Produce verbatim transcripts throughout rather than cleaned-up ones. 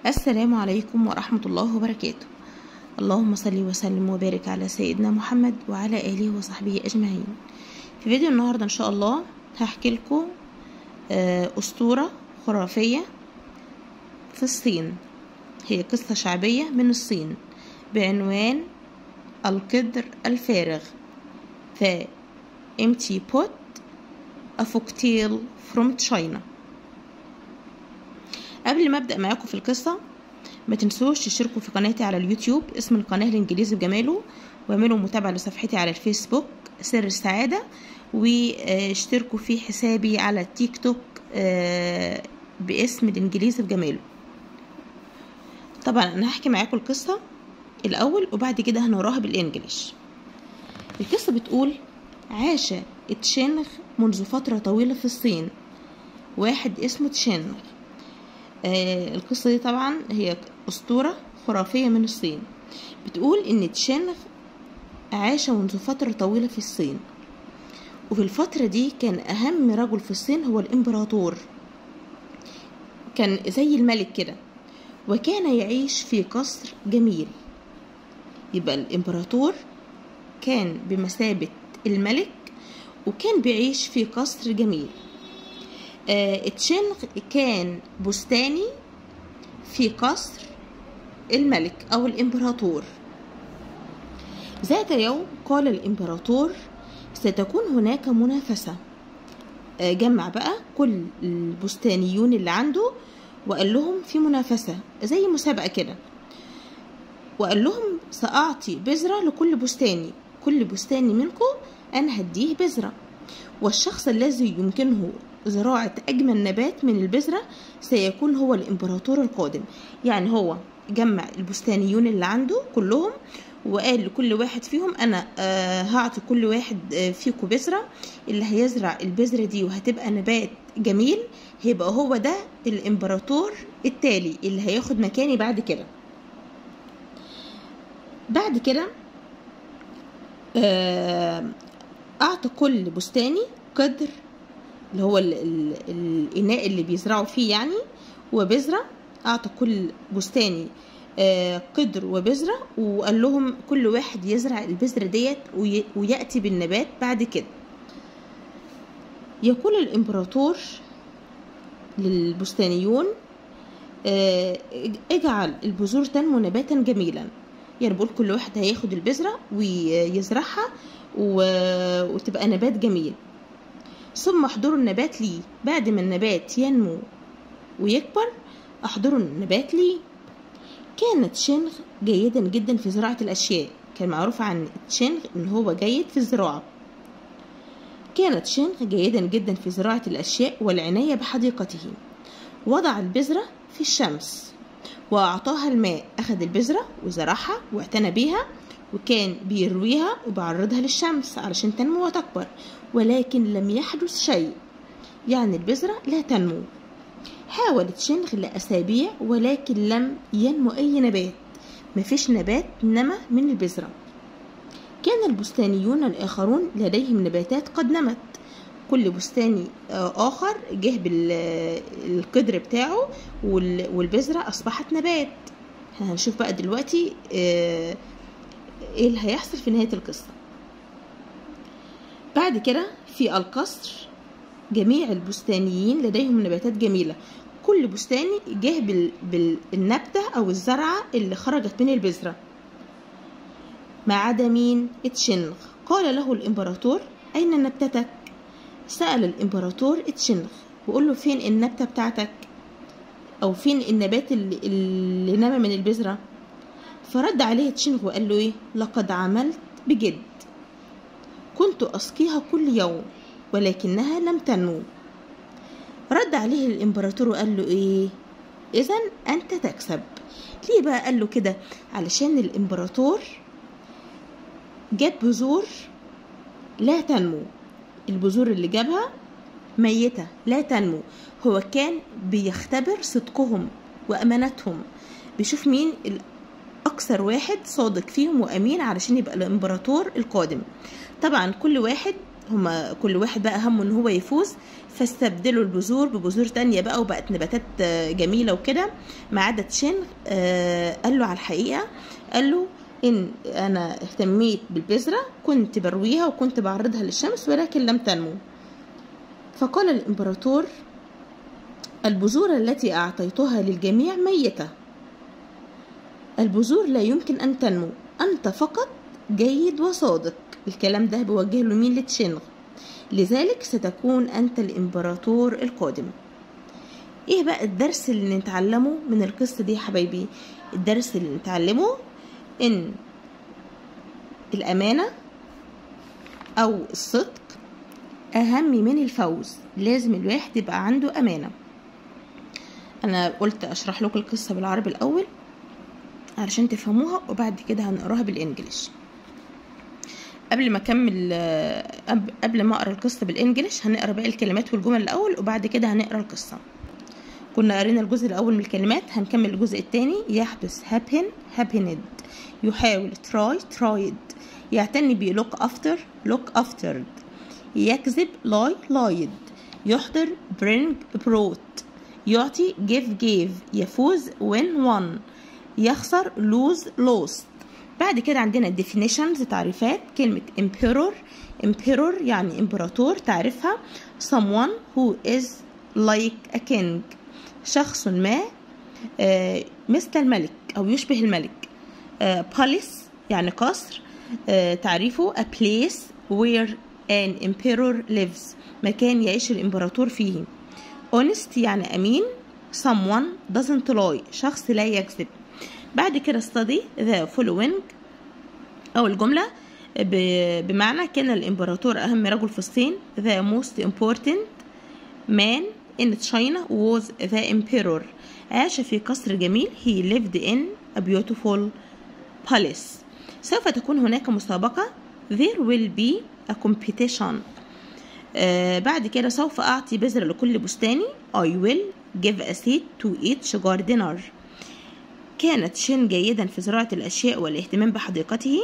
السلام عليكم ورحمة الله وبركاته. اللهم صل وسلم وبارك على سيدنا محمد وعلى آله وصحبه أجمعين. في فيديو النهاردة إن شاء الله هحكي لكم أسطورة خرافية في الصين. هي قصة شعبية من الصين بعنوان القدر الفارغ The Empty Pot A Folktale from China. قبل ما ابدا معاكم في القصه ما تنسوش تشتركوا في قناتي على اليوتيوب، اسم القناه الانجليزي بجماله، واعملوا متابعه لصفحتي على الفيسبوك سر السعاده، واشتركوا في حسابي على التيك توك باسم الانجليزي بجماله. طبعا انا هحكي معاكم القصه الاول وبعد كده هنوراها بالانجليش. القصه بتقول: عاش تشينغ منذ فتره طويله في الصين واحد اسمه تشينغ. آه القصة دي طبعا هي أسطورة خرافية من الصين. بتقول إن تشينغ عاش منذ فترة طويلة في الصين، وفي الفترة دي كان أهم رجل في الصين هو الإمبراطور، كان زي الملك كده، وكان يعيش في قصر جميل. يبقى الإمبراطور كان بمثابة الملك وكان بيعيش في قصر جميل. آه تشينغ كان بستاني في قصر الملك أو الإمبراطور. ذات يوم قال الإمبراطور: ستكون هناك منافسة. آه جمع بقى كل البستانيون اللي عنده وقال لهم في منافسة زي مسابقة كده، وقال لهم سأعطي بذرة لكل بستاني، كل بستاني منكم أنا هديه بذرة، والشخص الذي يمكنه زراعة أجمل نبات من البذرة سيكون هو الإمبراطور القادم. يعني هو جمع البستانيون اللي عنده كلهم وقال لكل واحد فيهم: أنا آه هعطي كل واحد آه فيكم بذرة، اللي هيزرع البذرة دي وهتبقى نبات جميل هيبقى هو ده الإمبراطور التالي اللي هياخد مكاني بعد كده. بعد كده آه أعطى كل بستاني قدر اللي هو ال ال الإناء اللي بيزرعوا فيه يعني وبذرة. أعطى كل بستاني آه قدر وبذرة، وقال لهم كل واحد يزرع البذرة ديت ويأتي بالنبات بعد كده. يقول الإمبراطور للبستانيون: آه اجعل البذور تنمو نباتا جميلا. يعني بقول كل واحد هياخد البذرة ويزرعها وتبقى نبات جميل، ثم احضروا النبات لي. بعد ما النبات ينمو ويكبر احضروا النبات لي. كانت تشينغ جيدا جدا في زراعة الأشياء، كان معروف عن تشينغ ان هو جيد في الزراعة. كانت تشينغ جيدا جدا في زراعة الأشياء والعناية بحديقته. وضع البذرة في الشمس وأعطاها الماء، أخذ البذرة وزرعها واعتنى بيها، وكان بيرويها وبيعرضها للشمس علشان تنمو وتكبر، ولكن لم يحدث شيء، يعني البذرة لا تنمو. حاولت تشينغ لأسابيع ولكن لم ينمو أي نبات، مفيش نبات نما من البذرة. كان البستانيون الآخرون لديهم نباتات قد نمت، كل بستاني آخر جه بالقدر بتاعه والبذرة أصبحت نبات. هنشوف بقى دلوقتي ايه اللي هيحصل في نهاية القصة. بعد كده في القصر جميع البستانيين لديهم نباتات جميلة، كل بستاني جه بالنبتة أو الزرعة اللي خرجت من البذرة ما عدا مين؟ تشينغ. قال له الإمبراطور: أين نبتتك؟ سأل الإمبراطور تشينغ وقال له: فين النبتة بتاعتك؟ أو فين النبات اللي, اللي نما من البذرة؟ فرد عليه تشينغ وقال له: إيه؟ لقد عملت بجد، كنت أسقيها كل يوم ولكنها لم تنمو. رد عليه الإمبراطور وقال له: إيه؟ إذن أنت تكسب. ليه بقى قال له كده؟ علشان الإمبراطور جاب بذور لا تنمو، البذور اللي جابها ميتة لا تنمو. هو كان بيختبر صدقهم وأمانتهم، بيشوف مين أكثر واحد صادق فيهم وأمين علشان يبقى الإمبراطور القادم. طبعا كل واحد هما كل واحد بقى همه ان هو يفوز، فاستبدلوا البذور ببذور تانية بقى، وبقت نباتات جميلة وكده. ما عدا تشينغ قال له على الحقيقة، قال له ان انا اهتميت بالبذرة، كنت برويها وكنت بعرضها للشمس ولكن لم تنمو. فقال الامبراطور: البذور التي اعطيتها للجميع ميتة، البذور لا يمكن ان تنمو، انت فقط جيد وصادق. الكلام ده بوجه له مين؟ لتشينغ. لذلك ستكون انت الامبراطور القادم. ايه بقى الدرس اللي نتعلمه من القصة دي يا حبايبي؟ الدرس اللي نتعلمه ان الامانة او الصدق اهم من الفوز. لازم الواحد يبقى عنده امانة. انا قلت اشرح لكم القصة بالعربي الاول علشان تفهموها، وبعد كده هنقراها بالانجليش. قبل ما اكمل قبل ما اقرا القصه بالانجليش هنقرا باقي الكلمات والجمل الاول، وبعد كده هنقرا القصه. كنا قرينا الجزء الاول من الكلمات، هنكمل الجزء الثاني. يحدث happen happened، يحاول try tried، يعتني ب look after look aftered، يكذب lie lied، يحضر bring brought، يعطي give gave، يفوز win won، يخسر lose lost. بعد كده عندنا definitions تعريفات. كلمة emperor emperor يعني امبراطور، تعرفها someone who is like a king، شخص ما آه مثل الملك أو يشبه الملك. آه palace يعني قصر، آه تعريفه a place where an emperor lives، مكان يعيش الامبراطور فيه. honest يعني أمين، someone doesn't lie، شخص لا يكذب. بعد كده study the following أو الجملة بمعنى كان الإمبراطور أهم رجل في الصين. the most important man in China was the emperor، عاش في قصر جميل. he lived in a beautiful palace. سوف تكون هناك مسابقة. there will be a competition. آه بعد كده سوف أعطي بذرة لكل بستاني. I will give a seed to each gardener. كانت شين جيدا في زراعة الأشياء والاهتمام بحديقته.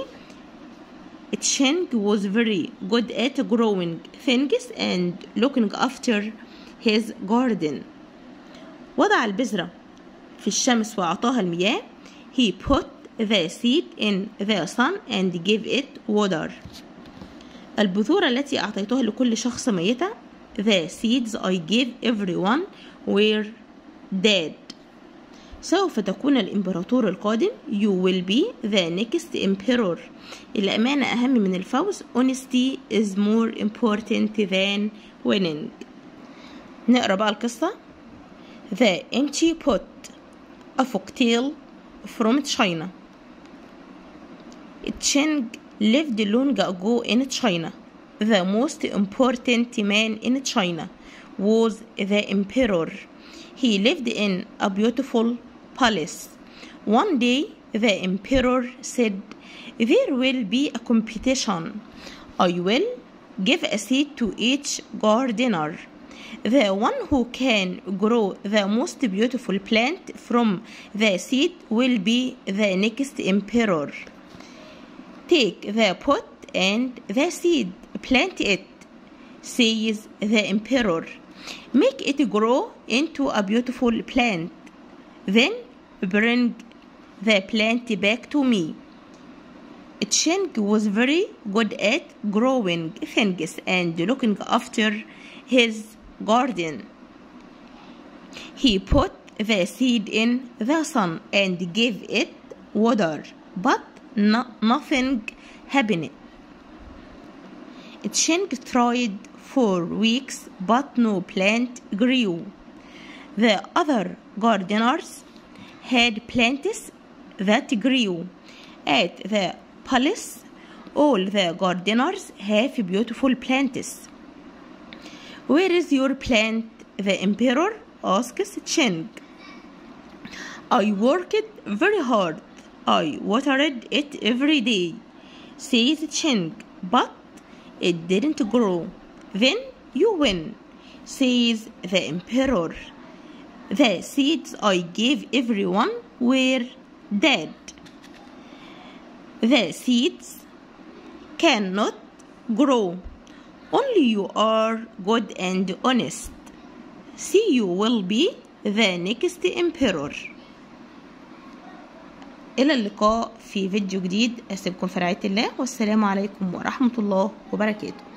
Cheng was very good at growing things and looking after his garden. وضع البذرة في الشمس وأعطاها المياه. He put the seed in the sun and gave it water. البذور التي أعطيتها لكل شخص ميتة. The seeds I gave everyone were dead. سوف تكون الإمبراطور القادم. You will be the next emperor. الأمانة أهم من الفوز. Honesty is more important than winning. نقرأ بقى القصة. The empty pot. A folktale from China. Cheng lived long ago in China. The most important man in China was the emperor. He lived in a beautiful palace. One day, the emperor said, there will be a competition. I will give a seed to each gardener. The one who can grow the most beautiful plant from the seed will be the next emperor. Take the pot and the seed, plant it, says the emperor. Make it grow into a beautiful plant. Then bring the plant back to me. Cheng was very good at growing things and looking after his garden. He put the seed in the sun and gave it water, but no, nothing happened. Cheng tried for weeks, but no plant grew. The other gardeners had plants that grew. At the palace, all the gardeners have beautiful plants. Where is your plant? The emperor asks Cheng. I worked very hard. I watered it every day, says Cheng, but it didn't grow. Then you win, says the emperor. The seeds I gave everyone were dead. The seeds cannot grow. only you are good and honest. See you will be the next emperor. إلى اللقاء في فيديو جديد. أسيبكم في رعاية الله، والسلام عليكم ورحمة الله وبركاته.